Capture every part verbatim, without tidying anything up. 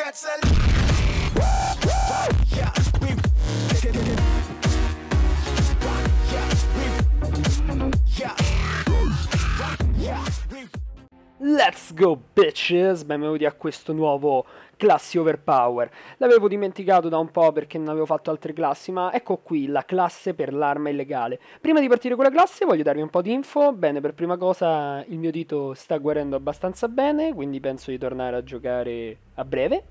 that's a yeah, we yeah, yeah, we Let's go bitches, benvenuti a questo nuovo classi overpower. L'avevo dimenticato da un po' perché non avevo fatto altre classi, ma ecco qui la classe per l'arma illegale. Prima di partire con la classe voglio darvi un po' di info. Bene, per prima cosa il mio dito sta guarendo abbastanza bene, quindi penso di tornare a giocare a breve.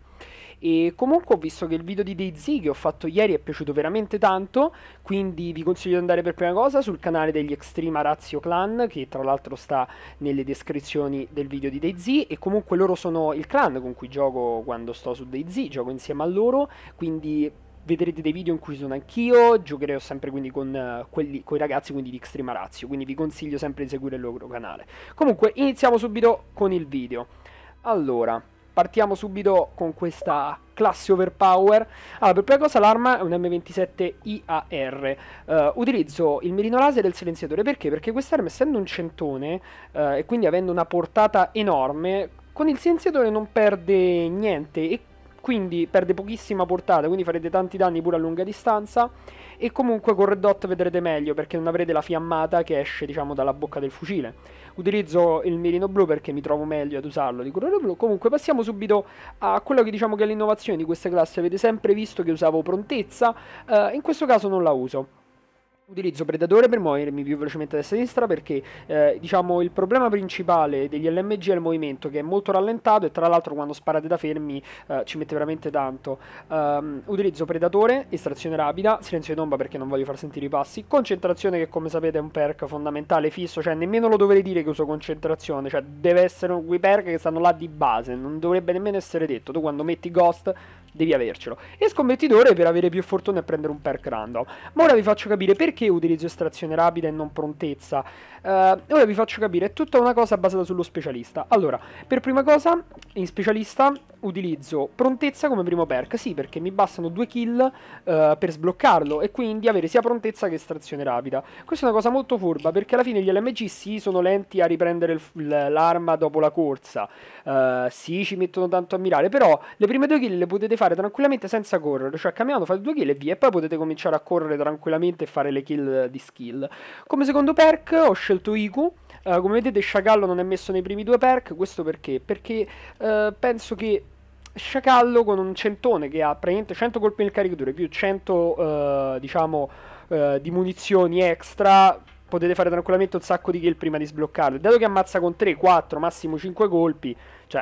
E comunque ho visto che il video di DayZ che ho fatto ieri è piaciuto veramente tanto, quindi vi consiglio di andare per prima cosa sul canale degli Extrema Razio Clan, che tra l'altro sta nelle descrizioni del video di DayZ, e comunque loro sono il clan con cui gioco quando sto su DayZ, gioco insieme a loro, quindi vedrete dei video in cui sono anch'io, giocherò sempre quindi con, uh, quelli, con i ragazzi quindi di Extrema Razio, quindi vi consiglio sempre di seguire il loro canale. Comunque iniziamo subito con il video. Allora, partiamo subito con questa classe overpower. Allora, per prima cosa l'arma è un M ventisette I A R. Uh, utilizzo il mirino laser e il silenziatore. Perché? Perché quest'arma, essendo un centone uh, e quindi avendo una portata enorme, con il silenziatore non perde niente e quindi perde pochissima portata, quindi farete tanti danni pure a lunga distanza. E comunque con Red Dot vedrete meglio perché non avrete la fiammata che esce, diciamo, dalla bocca del fucile. Utilizzo il mirino blu perché mi trovo meglio ad usarlo di colore blu. Comunque passiamo subito a quello che diciamo che è l'innovazione di queste classi. Avete sempre visto che usavo prontezza, uh, in questo caso non la uso. Utilizzo Predatore per muovermi più velocemente a destra e a sinistra perché, eh, diciamo, il problema principale degli L M G è il movimento, che è molto rallentato e tra l'altro quando sparate da fermi eh, ci mette veramente tanto. Um, utilizzo Predatore, estrazione rapida, silenzio di tomba perché non voglio far sentire i passi, concentrazione che come sapete è un perk fondamentale, fisso, cioè nemmeno lo dovrei dire che uso concentrazione, cioè deve essere quei perk che stanno là di base, non dovrebbe nemmeno essere detto, tu quando metti Ghost devi avercelo. E scommettitore per avere più fortuna e prendere un perk random. Ma ora vi faccio capire perché utilizzo estrazione rapida e non prontezza. Uh, ora vi faccio capire, è tutta una cosa basata sullo specialista. Allora, per prima cosa, in specialista utilizzo prontezza come primo perk. Sì, perché mi bastano due kill uh, per sbloccarlo e quindi avere sia prontezza che estrazione rapida. Questa è una cosa molto furba perché alla fine gli L M G sì sono lenti a riprendere l'arma dopo la corsa. Uh, sì, ci mettono tanto a mirare, però le prime due kill le potete fare tranquillamente senza correre, cioè camminando fate due kill e via, e poi potete cominciare a correre tranquillamente e fare le kill di skill. Come secondo perk ho scelto Iku. Uh, come vedete Sciacallo non è messo nei primi due perk. Questo perché? Perché uh, penso che Sciacallo con un centone che ha praticamente cento colpi nel caricatore più cento uh, diciamo uh, di munizioni extra, potete fare tranquillamente un sacco di kill prima di sbloccarlo. Dato che ammazza con tre, quattro, massimo cinque colpi, cioè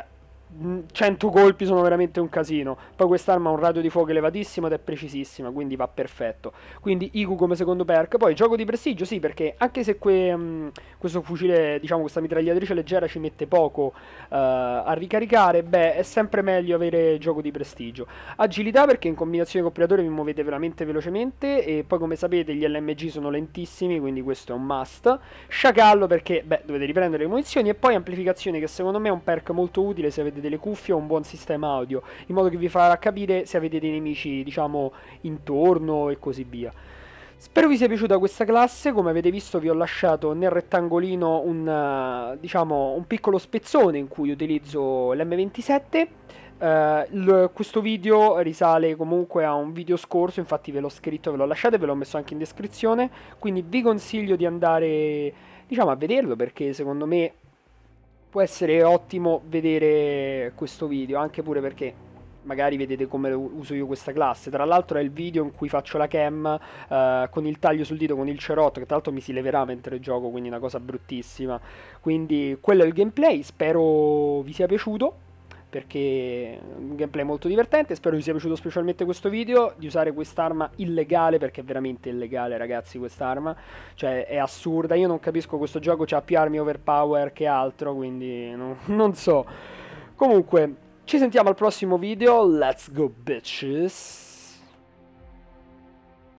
cento colpi sono veramente un casino. Poi quest'arma ha un raggio di fuoco elevatissimo ed è precisissima, quindi va perfetto. Quindi Iku come secondo perk. Poi gioco di prestigio, sì, perché anche se que, um, questo fucile, diciamo questa mitragliatrice leggera ci mette poco uh, a ricaricare, beh, è sempre meglio avere gioco di prestigio. Agilità perché in combinazione con Predatore vi muovete veramente velocemente e poi come sapete gli L M G sono lentissimi, quindi questo è un must. Sciacallo perché, beh, dovete riprendere le munizioni. E poi amplificazione, che secondo me è un perk molto utile se avete delle cuffie o un buon sistema audio, in modo che vi farà capire se avete dei nemici, diciamo, intorno e così via. Spero vi sia piaciuta questa classe. Come avete visto vi ho lasciato nel rettangolino un, uh, diciamo, un piccolo spezzone in cui utilizzo l'M ventisette. Uh, questo video risale comunque a un video scorso, infatti ve l'ho scritto, ve l'ho lasciato e ve l'ho messo anche in descrizione, quindi vi consiglio di andare, diciamo, a vederlo perché secondo me può essere ottimo vedere questo video, anche pure perché magari vedete come uso io questa classe. Tra l'altro è il video in cui faccio la cam uh, con il taglio sul dito, con il cerotto, che tra l'altro mi si leverà mentre gioco, quindi una cosa bruttissima. Quindi quello è il gameplay, spero vi sia piaciuto, perché è un gameplay molto divertente. Spero vi sia piaciuto specialmente questo video, di usare quest'arma illegale, perché è veramente illegale ragazzi quest'arma, cioè è assurda. Io non capisco, questo gioco c'ha più armi overpower che altro, quindi non, non so. Comunque ci sentiamo al prossimo video, let's go bitches.